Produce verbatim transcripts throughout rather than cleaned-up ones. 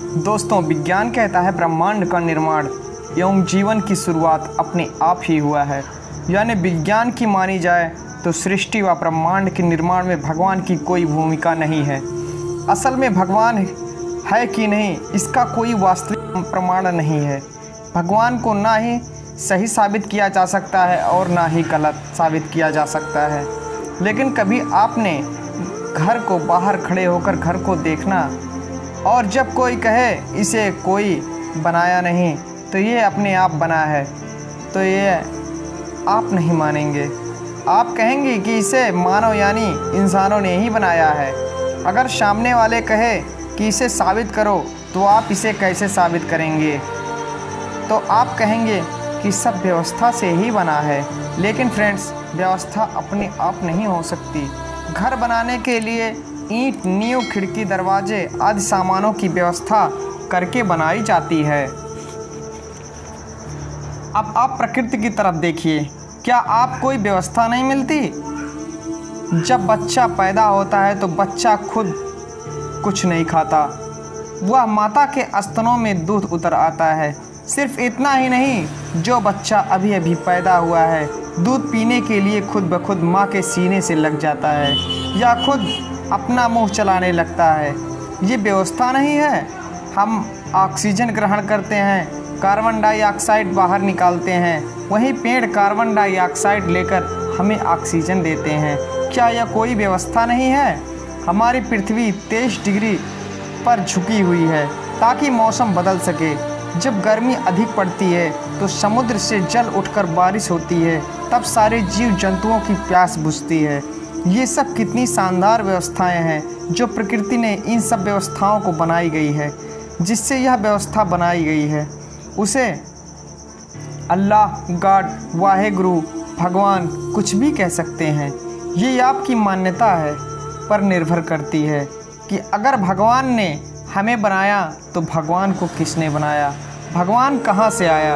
दोस्तों, विज्ञान कहता है ब्रह्मांड का निर्माण एवं जीवन की शुरुआत अपने आप ही हुआ है। यानी विज्ञान की मानी जाए तो सृष्टि व ब्रह्मांड के निर्माण में भगवान की कोई भूमिका नहीं है। असल में भगवान है कि नहीं, इसका कोई वास्तविक प्रमाण नहीं है। भगवान को ना ही सही साबित किया जा सकता है और ना ही गलत साबित किया जा सकता है। लेकिन कभी आपने घर को बाहर खड़े होकर घर को देखना, और जब कोई कहे इसे कोई बनाया नहीं तो ये अपने आप बना है, तो ये आप नहीं मानेंगे। आप कहेंगे कि इसे मानव यानी इंसानों ने ही बनाया है। अगर सामने वाले कहे कि इसे साबित करो तो आप इसे कैसे साबित करेंगे? तो आप कहेंगे कि सब व्यवस्था से ही बना है। लेकिन फ्रेंड्स, व्यवस्था अपने आप नहीं हो सकती। घर बनाने के लिए ईंट, नींव, खिड़की, दरवाजे आदि सामानों की व्यवस्था करके बनाई जाती है। अब आप प्रकृति की तरफ देखिए, क्या आप कोई व्यवस्था नहीं मिलती? जब बच्चा पैदा होता है तो बच्चा खुद कुछ नहीं खाता, वह माता के स्तनों में दूध उतर आता है। सिर्फ इतना ही नहीं, जो बच्चा अभी अभी पैदा हुआ है दूध पीने के लिए खुद ब खुद माँ के सीने से लग जाता है या खुद अपना मुंह चलाने लगता है। ये व्यवस्था नहीं है। हम ऑक्सीजन ग्रहण करते हैं, कार्बन डाइऑक्साइड बाहर निकालते हैं, वहीं पेड़ कार्बन डाइऑक्साइड लेकर हमें ऑक्सीजन देते हैं। क्या यह कोई व्यवस्था नहीं है? हमारी पृथ्वी तेईस डिग्री पर झुकी हुई है ताकि मौसम बदल सके। जब गर्मी अधिक पड़ती है तो समुद्र से जल उठकर बारिश होती है, तब सारे जीव जंतुओं की प्यास बुझती है। ये सब कितनी शानदार व्यवस्थाएं हैं जो प्रकृति ने इन सब व्यवस्थाओं को बनाई गई है। जिससे यह व्यवस्था बनाई गई है उसे अल्लाह, गॉड, वाहिगुरु, भगवान कुछ भी कह सकते हैं। ये आपकी मान्यता है पर निर्भर करती है कि अगर भगवान ने हमें बनाया तो भगवान को किसने बनाया? भगवान कहाँ से आया?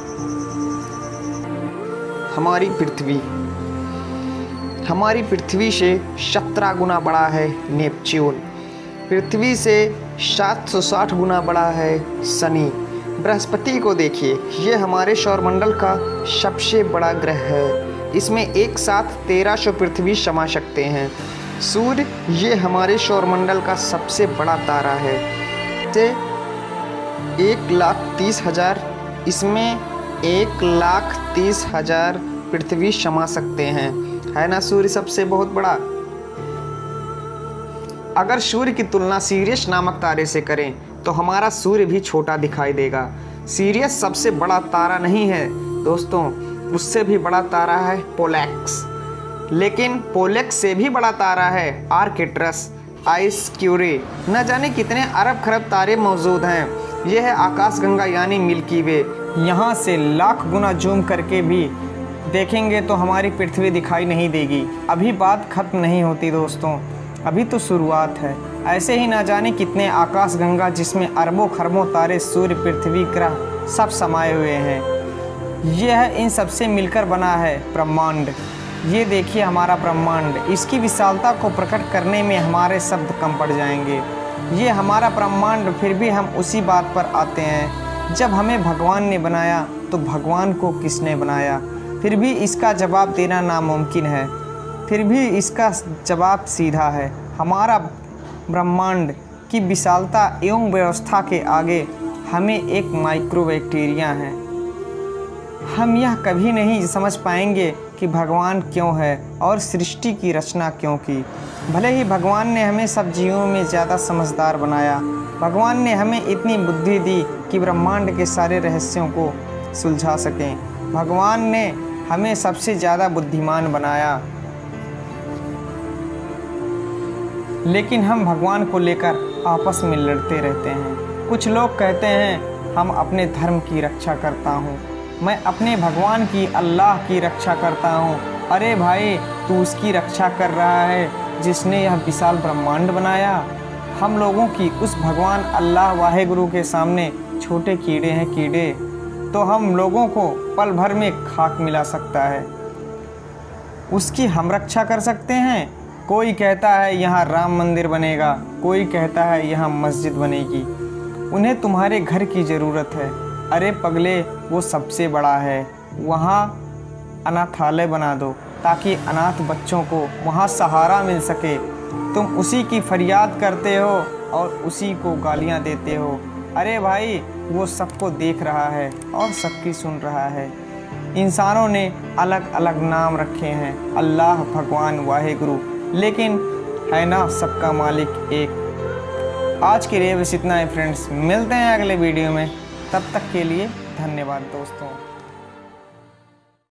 हमारी पृथ्वी हमारी पृथ्वी से सत्रह गुना बड़ा है नेपच्यून। पृथ्वी से सात सौ साठ गुना बड़ा है शनि। बृहस्पति को देखिए, ये हमारे सौरमंडल का सबसे बड़ा ग्रह है। इसमें एक साथ तेरह सौ पृथ्वी समा सकते हैं। सूर्य ये हमारे सौरमंडल का सबसे बड़ा तारा है। से एक लाख तीस हजार इसमें एक लाख तीस हजार पृथ्वी समा सकते हैं, है ना? सूर्य सबसे बहुत बड़ा। अगर सूर्य की तुलना सीरियस नामक तारे से करें तो हमारा सूर्य भी छोटा दिखाई देगा। सीरियस सबसे बड़ा तारा नहीं है दोस्तों, उससे भी बड़ा तारा है पोलेक्स। लेकिन पोलेक्स से भी बड़ा तारा है आर्केट्रस, आइस क्यूरी। न जाने कितने अरब खरब तारे मौजूद हैं। यह है आकाशगंगा यानी मिल्की वे। यहाँ से लाख गुना जूम करके भी देखेंगे तो हमारी पृथ्वी दिखाई नहीं देगी। अभी बात खत्म नहीं होती दोस्तों, अभी तो शुरुआत है। ऐसे ही ना जाने कितने आकाशगंगा जिसमें अरबों खरबों तारे, सूर्य, पृथ्वी, ग्रह सब समाये हुए हैं। यह इन सबसे मिलकर बना है ब्रह्मांड। ये देखिए हमारा ब्रह्मांड, इसकी विशालता को प्रकट करने में हमारे शब्द कम पड़ जाएंगे। ये हमारा ब्रह्मांड, फिर भी हम उसी बात पर आते हैं, जब हमें भगवान ने बनाया तो भगवान को किसने बनाया? फिर भी इसका जवाब देना नामुमकिन है। फिर भी इसका जवाब सीधा है। हमारा ब्रह्मांड की विशालता एवं व्यवस्था के आगे हमें एक माइक्रो बैक्टीरिया है। हम यह कभी नहीं समझ पाएंगे कि भगवान क्यों है और सृष्टि की रचना क्यों की। भले ही भगवान ने हमें सब जीवों में ज़्यादा समझदार बनाया, भगवान ने हमें इतनी बुद्धि दी कि ब्रह्मांड के सारे रहस्यों को सुलझा सकें। भगवान ने हमें सबसे ज़्यादा बुद्धिमान बनाया, लेकिन हम भगवान को लेकर आपस में लड़ते रहते हैं। कुछ लोग कहते हैं हम अपने धर्म की रक्षा करता हूँ, मैं अपने भगवान की, अल्लाह की रक्षा करता हूँ। अरे भाई, तू उसकी रक्षा कर रहा है जिसने यह विशाल ब्रह्मांड बनाया। हम लोगों की उस भगवान अल्लाह वाहिगुरु के सामने छोटे कीड़े हैं कीड़े, तो हम लोगों को पल भर में खाक मिला सकता है। उसकी हम रक्षा कर सकते हैं। कोई कहता है यहाँ राम मंदिर बनेगा, कोई कहता है यहाँ मस्जिद बनेगी, उन्हें तुम्हारे घर की ज़रूरत है। अरे पगले, वो सबसे बड़ा है, वहाँ अनाथालय बना दो ताकि अनाथ बच्चों को वहाँ सहारा मिल सके। तुम उसी की फरियाद करते हो और उसी को गालियाँ देते हो। अरे भाई, वो सबको देख रहा है और सबकी सुन रहा है। इंसानों ने अलग अलग नाम रखे हैं, अल्लाह, भगवान, वाहिगुरु, लेकिन है ना सबका मालिक एक। आज के लिए बस इतना है फ्रेंड्स, मिलते हैं अगले वीडियो में। तब तक के लिए धन्यवाद दोस्तों।